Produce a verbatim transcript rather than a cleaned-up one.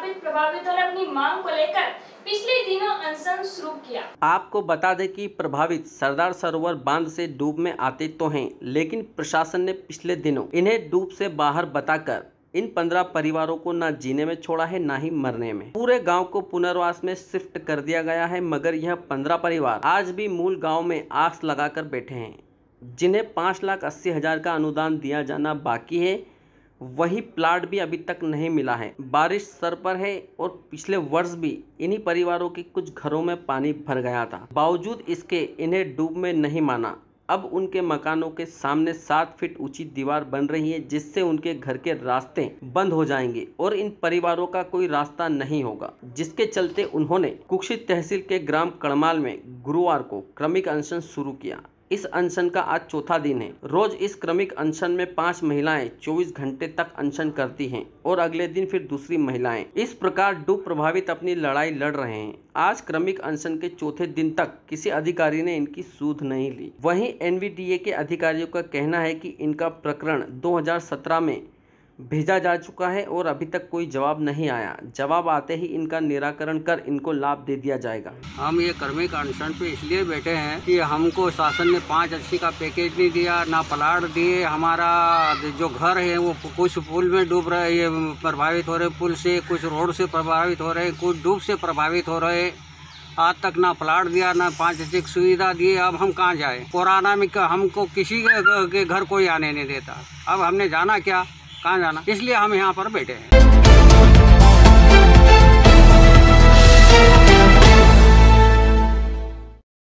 विस्थापित प्रभावितों ने अपनी मांग को लेकर पिछले दिनों अनशन शुरू किया। आपको बता दें कि प्रभावित सरदार सरोवर बांध से डूब में आते तो हैं, लेकिन प्रशासन ने पिछले दिनों इन्हें डूब से बाहर बताकर इन पंद्रह परिवारों को न जीने में छोड़ा है, न ही मरने में। पूरे गांव को पुनर्वास में शिफ्ट कर दिया गया है, मगर यह पंद्रह परिवार आज भी मूल गांव में आस लगाकर बैठे हैं, जिन्हें पाँच लाख अस्सी हजार का अनुदान दिया जाना बाकी है। वही प्लाट भी अभी तक नहीं मिला है। बारिश सर पर है और पिछले वर्ष भी इन्हीं परिवारों के कुछ घरों में पानी भर गया था। बावजूद इसके इन्हें डूब में नहीं माना। अब उनके मकानों के सामने सात फीट ऊंची दीवार बन रही है, जिससे उनके घर के रास्ते बंद हो जाएंगे और इन परिवारों का कोई रास्ता नहीं होगा, जिसके चलते उन्होंने कुक्षी तहसील के ग्राम कड़माल में गुरुवार को क्रमिक अनशन शुरू किया। इस अनशन का आज चौथा दिन है। रोज इस क्रमिक अनशन में पांच महिलाएं चौबीस घंटे तक अनशन करती हैं और अगले दिन फिर दूसरी महिलाएं। इस प्रकार डूब प्रभावित अपनी लड़ाई लड़ रहे हैं। आज क्रमिक अनशन के चौथे दिन तक किसी अधिकारी ने इनकी सूध नहीं ली। वहीं एन वी डी ए के अधिकारियों का कहना है कि इनका प्रकरण दो हज़ार सत्रह में भेजा जा चुका है और अभी तक कोई जवाब नहीं आया। जवाब आते ही इनका निराकरण कर इनको लाभ दे दिया जाएगा। हम ये कर्मिक अनशन पे इसलिए बैठे हैं कि हमको शासन ने पाँच अस्सी का पैकेज नहीं दिया, ना प्लाट दिए। हमारा जो घर है वो कुछ पुल में डूब रहे, ये प्रभावित हो रहे पुल से, कुछ रोड से प्रभावित हो रहे, कुछ डूब से प्रभावित हो रहे। आज तक ना प्लाट दिया, ना पाँच अस्सी की सुविधा दिए। अब हम कहाँ जाए? कोरोना में हमको किसी के घर कोई आने नहीं देता। अब हमने जाना क्या, कहाँ जाना? इसलिए हम यहाँ पर बैठे हैं।